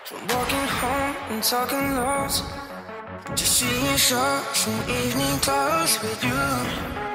From walking home and talking lows, just seeing some evening clothes with you.